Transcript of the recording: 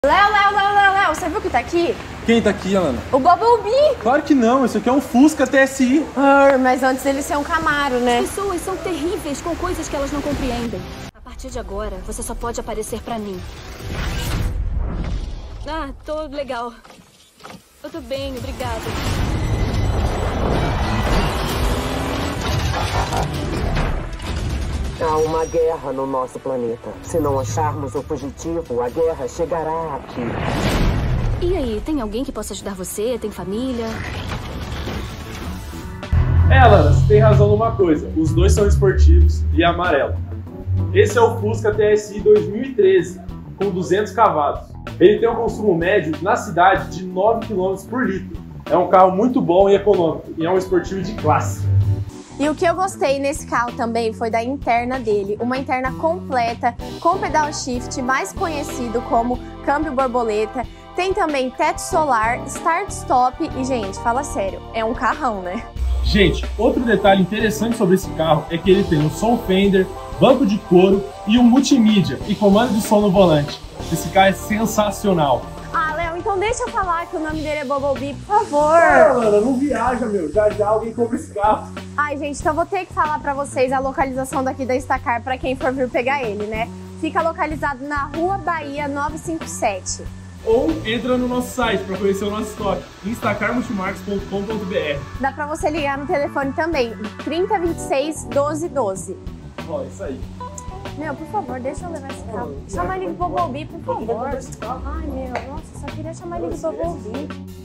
Léo, você viu que tá aqui? Quem tá aqui, Alana? O Bumblebee! Claro que não, isso aqui é um Fusca TSI. Mas antes ele ser um Camaro, né? As pessoas são terríveis com coisas que elas não compreendem. A partir de agora, você só pode aparecer pra mim. Ah, tô legal. Eu tô bem, obrigada. Há uma guerra no nosso planeta. Se não acharmos o fugitivo, a guerra chegará aqui. E aí, tem alguém que possa ajudar você? Tem família? Alana, você tem razão numa coisa. Os dois são esportivos e amarelo. Esse é o Fusca TSI 2013, com 200 cavalos. Ele tem um consumo médio na cidade de 9 km por litro. É um carro muito bom e econômico, e é um esportivo de classe. E o que eu gostei nesse carro também foi da interna dele, uma interna completa com pedal shift, mais conhecido como câmbio borboleta. Tem também teto solar, start-stop e, gente, fala sério, é um carrão, né? Gente, outro detalhe interessante sobre esse carro é que ele tem um som Fender, banco de couro e um multimídia e comando de som no volante. Esse carro é sensacional. Ah, Léo, então deixa eu falar que o nome dele é Bumblebee, por favor. Alana, não viaja, meu. Já alguém compra esse carro. Ai, gente, então vou ter que falar pra vocês a localização daqui da Instacar pra quem for vir pegar ele, né? Fica localizado na Rua Bahia 957. Ou entra no nosso site para conhecer o nosso estoque, instacarmultimarcas.com.br. Dá pra você ligar no telefone também, 3026 1212. Ó, isso aí. Meu, por favor, deixa eu levar esse carro. Chama ele de Bumblebee, por favor. Ai, meu, nossa, só queria chamar ele de Bumblebee.